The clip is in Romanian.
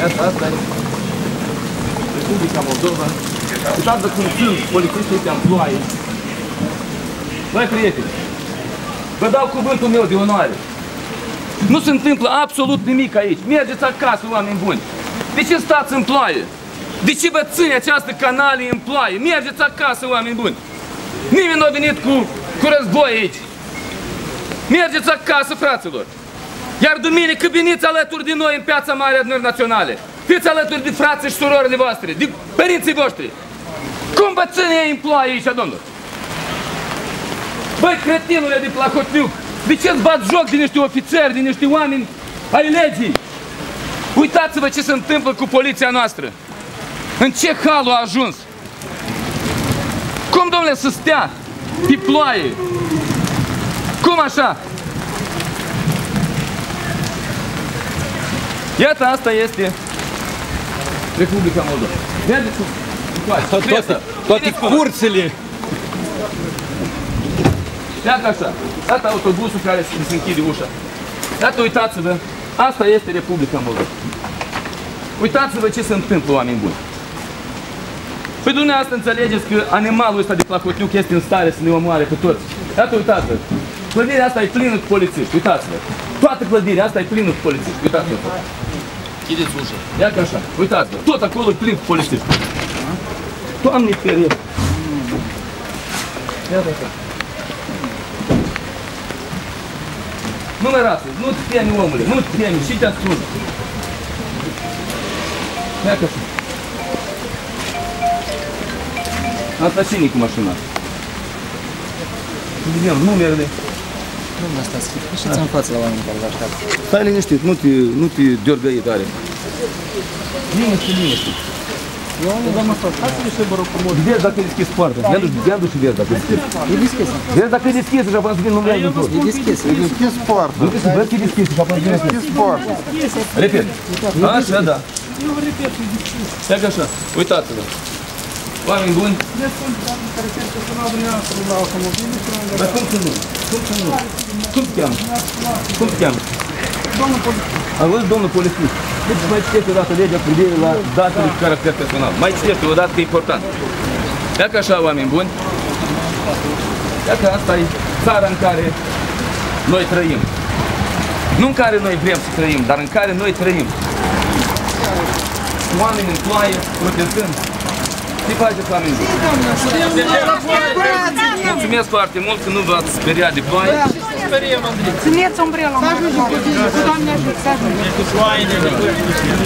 Asta e Republica Moldova. Uitați-vă cum sunt polițiștii ăștia în ploaie. Băi, prieteni, vă dau cuvântul meu de onoare. Nu se întâmplă absolut nimic aici. Mergeți acasă, oameni buni. De ce stați în ploaie? De ce vă ține această canalie în ploaie? Mergeți acasă, oameni buni. Nimeni nu a venit cu război aici. Mergeți acasă, fraților. Iar duminică veniți alături de noi în Piața Mare a Adunării Naționale. Fiți alături de frații și surorile voastre, de părinții voștri. Cum vă ține ei în ploaie aici, domnul? Băi, cretinule de Plahotniuc, de ce-ți bat joc de niște ofițeri, de niște oameni ai legii? Uitați-vă ce se întâmplă cu poliția noastră. În ce hal a ajuns? Cum, domnule, să stea pe ploaie? Cum așa? Iată, asta este Republica Moldova. Vedeți cum faci? Toate curțele. Iată așa. Iată autobusul care se închide ușa. Iată, uitați-vă. Asta este Republica Moldova. Uitați-vă ce se întâmplă, oameni buni. Păi dumneavoastră înțelegeți că animalul ăsta de Plahotniuc este în stare să ne omoare pe toți. Iată, uitați-vă. Clădirea asta e plină cu polițiști, uitați-vă. Toată clădirea asta e plină cu polițiști, uitați-vă. Chideți ușa. Iată așa, uitați-vă. Tot acolo e plin cu polițiști. Doamne ferie. Iată așa. Numerați, nu-ți temi, omule, nu-ți temi, și te ascunzi. Iată așa. Asta cine cu mașina? Vedem numerele. Domnul asta, ieșiți în față la oamenii care vă așteaptă. Stai liniștit, nu te deorgăi tare. Liniște. Doamna asta, hai să vă rog frumos. Vezi dacă e deschis poarta. Ia du și vezi dacă e deschis. E deschisă. Vezi dacă e deschis și apoi să vin numele din tot. E deschisă. E deschis poarta. Nu trebuie să vezi că e deschis și apoi să vin E deschis poarta. Repet. Așa, da. Eu repet, e deschis. Stai că așa. Uitați-vă. Oameni buni. Ne sunt oameni care cer personal dumneavoastră la automobile și la Dar angajat. cum să nu? Cum te cheamă? Cum te cheamă? Domnul polițist. Auzi, domnul polițist, deci mai citeți o dată legea cu privire la datele cu caracter personal. Mai citeți o dată că e important. Ia că așa, oameni buni, ia că asta e țara în care noi trăim. Nu în care noi vrem să trăim, dar în care noi trăim. Oameni în ploaie, protestând. Ce faceți, oameni buni? Mulțumesc foarte mult că nu v-ați speriat de ploaie. Țineți umbrela, mă. Doamne ajută, să ajungem.